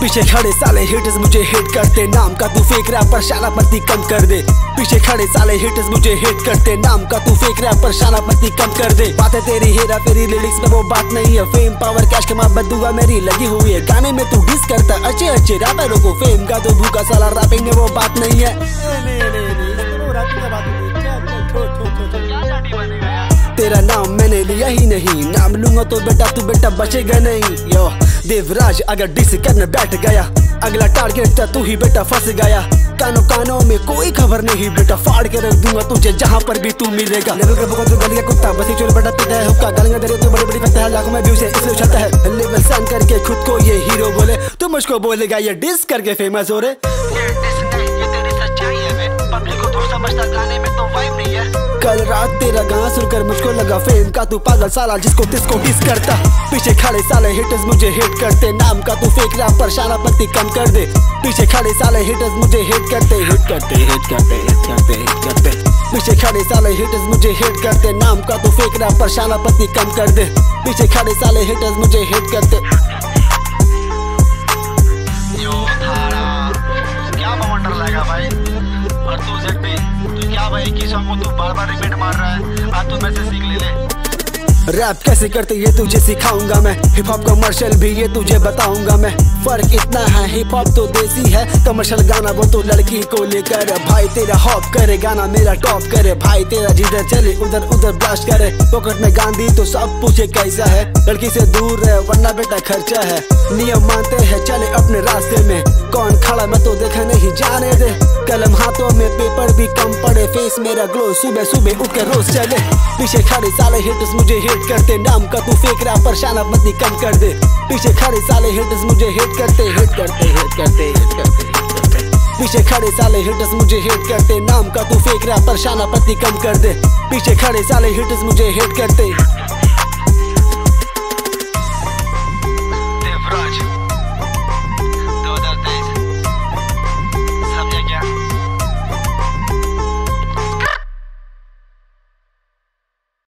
पीछे खड़े साले हेटर्स मुझे हेट करते, नाम का तू फेक रैपर शानापति कम कर दे। पीछे खड़े साले हेटर्स मुझे हेट करते, नाम का तू फेक रैपर शानापति कम कर दे। बातें तेरी हेरा फेरी, लिरिक्स में वो बात नहीं है। फेम पावर कैश के माँ बदुआ मेरी लगी हुई है। गाने में तू डिस करता अच्छे अच्छे रैपरों को, फेम का तो भूखा साला रैपिंग में वो बात नहीं है। तेरा नाम मैंने लिया ही नहीं, नाम लूंगा तो तू बेटा बचेगा नहीं। यो देवराज अगर डिस करने बैठ गया, अगला टारगेट था तू ही बेटा फंस गया। कानों कानों में कोई खबर नहीं बेटा, फाड़ के रख दूंगा तुझे जहाँ पर भी तू मिलेगा। लेवल का भगवान तू गलिया कुत्ता, बसी चोर बेटा पीता है हुक्का, गालियां दे रहे तू बड़ी बड़ी फंसता है, लाखों में व्यूज है इसलिए उछलता है। लेवल साइन करके खुद को ये हीरो बोले, तू मुझको बोलेगा ये डिस करके फेमस हो रे। कल रात तेरा गाना सुनकर मुझको लगा फेम का तू पागल साला जिसको तिसको डिस करता। पीछे खड़े साले हिटर्स मुझे हेट करते, नाम का तू फेक रैपर शानापति कम कर दे। पीछे खड़े साले हिटर्स मुझे हेट करते, हेट करते, हेट करते, हेट करते, हेट करते। पीछे खड़े साले हिटर्स मुझे हेट करते, नाम का तू फेक रैपर शानापति कम कर दे। पीछे खड़े साले हिटर्स मुझे हेट करते। क्या बवंडर लगा भाई, और तू ZP तू क्या भाई की सॉन्ग को तू बार-बार रिपीट मार रहा है, आज तू मैसेज सीख ले। रैप कैसे करते ये तुझे सिखाऊंगा मैं, हिप हॉप कमर्शियल भी ये तुझे बताऊंगा मैं। फर्क इतना है हिप हॉप तो देसी है, कमर्शियल गाना वो तो लड़की को लेकर। भाई तेरा हॉप करे गाना मेरा टॉप करे, भाई तेरा जिधर चले उधर उधर ब्लास्ट करे। पॉकेट में गांधी तो सब पूछे कैसा है, लड़की से दूर है वरना बेटा खर्चा है। नियम मानते हैं चले अपने रास्ते में, कौन खड़ा मैं तो देखा नहीं जाने दे। कलम हाथों में पेपर भी कम पड़े, फेस मेरा ग्लो सुबह सुबह उठ कर रोज चले। पीछे खड़े साले हिटर्स मुझे हेट करते, नाम का तू फेक रैपर शानापति कम कर दे। पीछे खड़े साले हिटर्स मुझे हेट करते, हेट करते, हेट करते, हेट करते, हेट करते। पीछे खड़े साले हिटर्स मुझे हेट करते, नाम का तू फेक रैपर शानापति कम कर दे। पीछे खड़े साले हिटर्स मुझे हेट करते।